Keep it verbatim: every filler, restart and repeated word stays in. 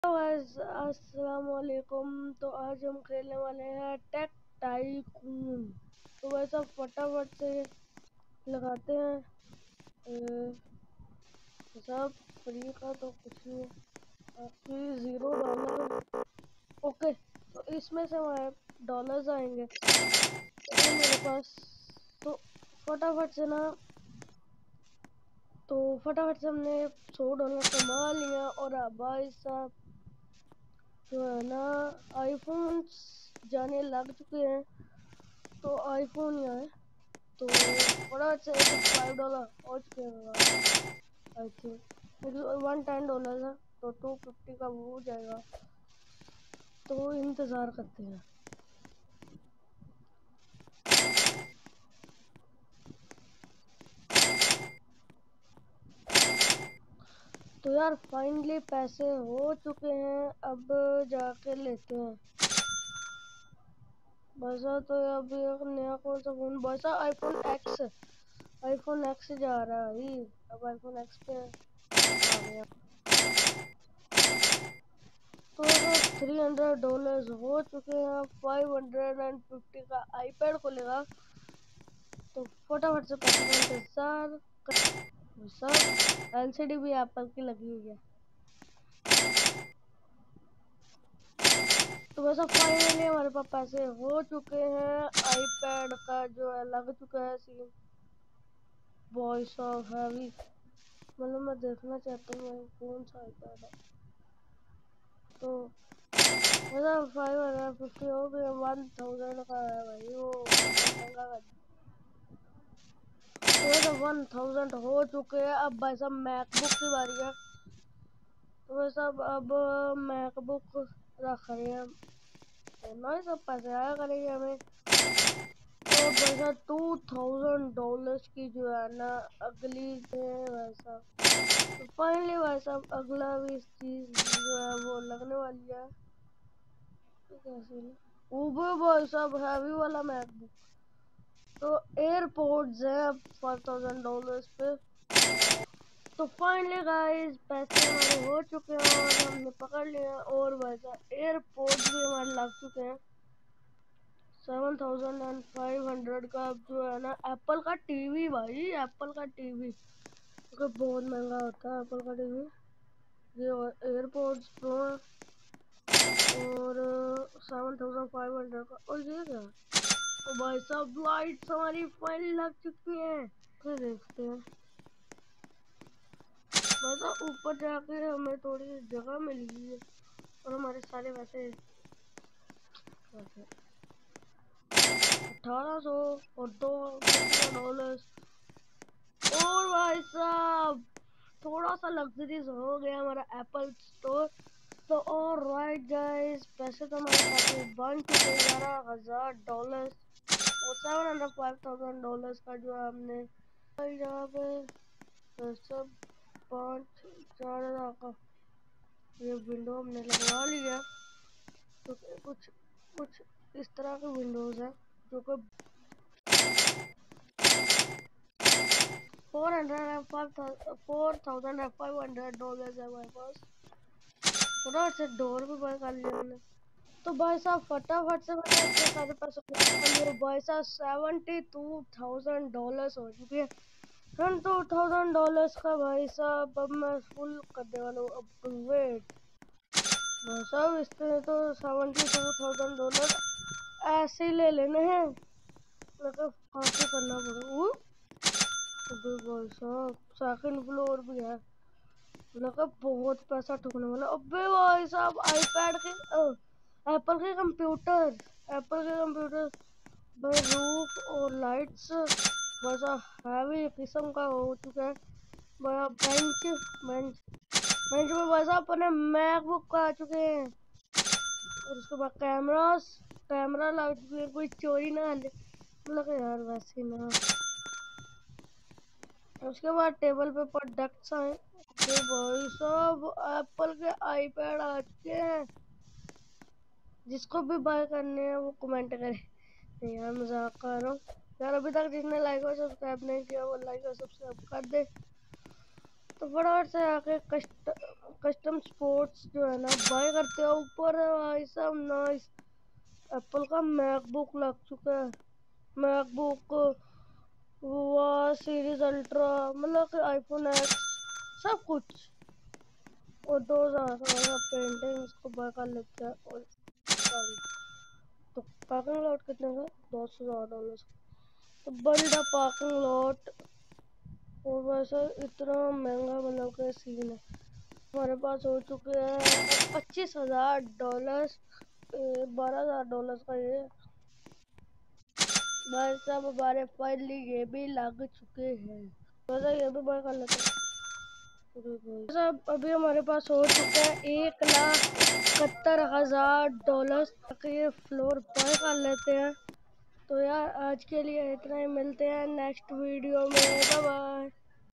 Guys अस्सलाम वालेकुम। तो आज हम खेलने वाले हैं टेक टाइकून। तो वैसा फटाफट से लगाते हैं। ए, सब फ्री का तो कुछ नहीं, आपकी ज़ीरो डॉलर। ओके, तो इसमें से हमारे डॉलर्स आएंगे तो मेरे पास। तो फटाफट से ना तो फटाफट से हमने सौ डॉलर कमा लिया। और अब भाई साहब जो है ना आईफोन जाने लग चुके हैं। तो आईफोन ही है तो बड़ा अच्छा फाइव डॉलर हो चुके हैं I think. One ten dollar है तो टू फिफ्टी का वो हो जाएगा। तो इंतज़ार करते हैं। तो यार फाइनली पैसे हो चुके हैं, अब जाके लेते हैं। बसा तो अभी एक नया कौन सा फोन, बसा आईफोन एक्स आईफोन एक्स जा रहा है। अब आईफोन एक्स पे आ गया। तो थ्री हंड्रेड डॉलर्स हो चुके हैं। फाइव हंड्रेड एंड फिफ्टी का आईपैड खुलेगा तो फटाफट से पैसे का इंतजार कर। सब एलसीडी भी एप्पल की लगी हुई है। तो वैसा फाइनली हमारे पास पैसे हो चुके हैं। आईपैड का जो है लग चुका है सीन। वॉइस ऑफ हैवी, मतलब मैं देखना चाहता हूँ कौन सा आईपैड है। तो मतलब फाइव हंड्रेड फिफ्टी हो गया, वन थाउजेंड का है भाई वो महंगा कर। तो वन थाउजेंड हो चुके हैं। अब भाई साहब मैकबुक की बारी है। तो भाई साहब अब मैकबुक रख रहे हैं हम। तो ना सब पैसे आया करेंगे हमें। तो भाई साहब टू थाउजेंड डॉलर्स की जो है ना अगली है भाई साहब। तो फाइनली भाई साहब अगला भी इस चीज जो है वो लगने वाली है। तो कैसे ऊबर भाई साहब हैवी वाला मैकबुक। तो एयरपोर्ट्स है अब फाइव थाउजेंड डॉलर्स पे। तो फाइनली गाइस पैसे हमारे हो चुके हैं और हमने पकड़ लिया। और वैसा एयरपोर्ट भी हमारे लग चुके हैं। Seven thousand and five hundred का जो है ना एप्पल का टीवी भाई, एप्पल का टीवी तो बहुत महंगा होता है एप्पल का टीवी। ये एयरपोर्ट्स प्रो और सेवन थाउजेंड फाइव हंड्रेड का। और ये क्या, तो भाई साहब लाइट्स हमारी फाइनली लग चुकी हैं। फिर देखते हैं वैसा ऊपर जाके हमें थोड़ी जगह मिल गई है। और हमारे सारे वैसे अठारह सौ और दो डॉलर। और भाई साहब थोड़ा सा लग्जरीज हो गया हमारा एप्पल स्टोर। तो और राइट गाइस पैसे तो हमारे काफी बन चुके हैं, ग्यारह हजार डॉलर और seven hundred five thousand dollar का जो है हमने यहाँ पे सब पाँच चार हजार का ये विंडो हमने लगवा लिया। तो कुछ कुछ इस तरह के विंडोज है जो कि four hundred and five four thousand and five hundred dollar है हमारे पास। थोड़ा से डोर भी बाय कर लिया हमने। तो भाई साहब फटाफट से मैंने इतने सारे पैसे कर लिए भाई साहब। सेवेंटी टू थाउजेंड डॉलर हो चुके हैं। टू थाउजेंड डॉलर का भाई साहब अब मैं फुल करने वाला हूँ। अब वेट भाई साहब इसके तो सेवेंटी टू थाउजेंड डॉलर ऐसे ही ले लेने हैं, मतलब काफी करना पड़ेगा। अबे भाई साहब सेकंड फ्लोर भी है, लगा बहुत पैसा ठुकने वाला। अबे भाई साहब आईपैड के एप्पल के कंप्यूटर एप्पल के कंप्यूटर भाई रूफ और लाइट्स वैसा हैवी किस्म का हो चुका है। बड़ा बेंच बेंच बेंच में वैसा अपने मैकबुक का आ चुके हैं। और उसके बाद कैमरास कैमरा लग चुके हैं, कोई चोरी ना ले लगा यार वैसे ना। उसके बाद टेबल पे प्रोडक्ट्स आए। तो भाई साहब एप्पल के आईपैड आ चुके हैं। जिसको भी बाय करने हैं वो कमेंट करे। नहीं यार मजाक कर रहा हूँ यार। अभी तक जिसने लाइक और सब्सक्राइब नहीं किया वो लाइक और सब्सक्राइब कर दे। तो फटाफट से आके कस्ट कस्टम स्पोर्ट्स जो है ना बाय करते हो। ऊपर भाई साहब नाइस एप्पल का मैकबुक लग चुका है। मैकबुक वो सीरीज अल्ट्रा मतलब कि आईफोन एक्स सब कुछ। और दो हजार पेंटिंग इसको बाय कर लेते हैं। और तो पार्किंग लॉट कितने का? दस हजार डॉलर। तो बंद पार्किंग लॉट। और वैसे इतना महंगा मतलब के सीन है। हमारे पास हो चुके हैं पच्चीस हजार डॉलर, बारह हजार डॉलर का ये भाई साहब। हमारे फाइनली ये भी लग चुके हैं। वैसे ये भी बाय कर लेते हैं। सब अभी हमारे पास हो चुका है एक लाख इकहत्तर हजार डॉलर। ये फ्लोर बाय कर लेते हैं। तो यार आज के लिए इतना ही, मिलते हैं नेक्स्ट वीडियो में। Bye bye.